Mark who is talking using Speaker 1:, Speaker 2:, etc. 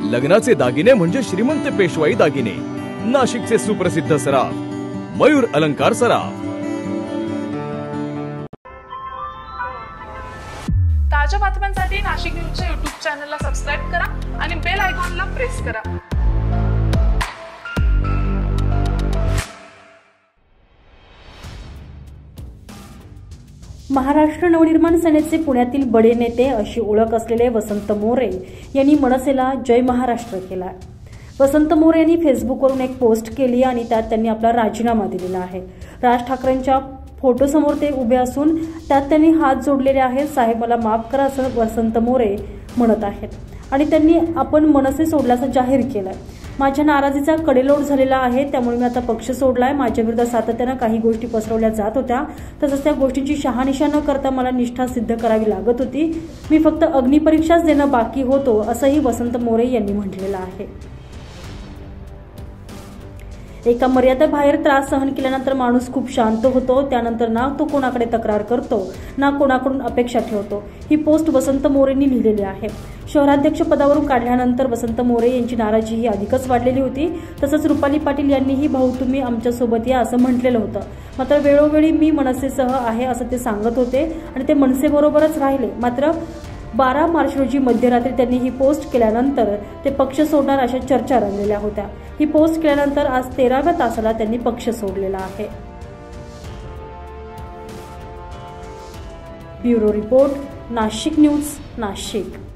Speaker 1: लग्नाचे दागिने म्हणजे श्रीमंत पेशवाई दागिने, नाशिकचे सुप्रसिद्ध सराफ मयूर अलंकार सराफ।
Speaker 2: ताज्या बातम्यांसाठी नाशिक न्यूजच्या YouTube चॅनलला सबस्क्राइब करा आणि बेल आयकॉनला प्रेस करा।
Speaker 3: महाराष्ट्र नवनिर्माण सेनेचे पुण्यातील बडे नेते अशी ओळख असलेले वसंत मोरे यांनी मनसेला जय महाराष्ट्र केला। वसंत मोरे यांनी फेसबुकवरून एक पोस्ट केली आणि त्यात त्यांनी आपला राजीनामा दिलेला आहे। राज ठाकरेंच्या फोटोसमोर ते उभे असून त्यात त्यांनी हात जोडलेले आहेत। साहेब मला माफ करा असं वसंत मोरे म्हणत आहेत आणि त्यांनी आपण मनसे सोडल्याचं जाहीर केलंय। माझ्या नाराजीचा कडेलोट झालेला आहे, त्यामुळे मी आता पक्ष सोडलाय। माझ्या विरुद्ध सातत्याने काही गोष्टी पसरवल्या जात होत्या, तसंच त्या गोष्टींची शहानिशा न करता मला निष्ठा सिद्ध करावी लागत होती। मी फक्त अग्निपरीक्षाच देणं बाकी होतो असंही वसंत मोरे यांनी म्हटलेलं आहे। एका मर्यादेबाहेर त्रास सहन केल्यानंतर माणूस खूप शांत होतो, त्यानंतर ना तो कोणाकडे तक्रार करतो ना कोणाकडून अपेक्षा ठेवतो। ही पोस्ट वसंत मोरेंनी लिहिलेली आहे। शहराध्यक्ष पदावरून काढल्यानंतर वसंत मोरे यांची नाराजी ही अधिकच वाढलेली होती। तसंच रुपाली पाटील यांनीही भाऊ तुम्ही आमच्या सोबत या असं म्हटलेलं होतं, मात्र वेळोवेळी मी मनसेसह आहे असं ते सांगत होते आणि ते मनसेबरोबरच राहिले। मात्र 12 मार्च रोजी मध्यरात्री त्यांनी ही पोस्ट केल्यानंतर ते पक्ष सोडणार अशा चर्चा रंगलेल्या होत्या। ही पोस्ट केल्यानंतर आज 13व्या तासाला त्यांनी पक्ष सोडलेला आहे। Bureau report, Nashik news, Nashik.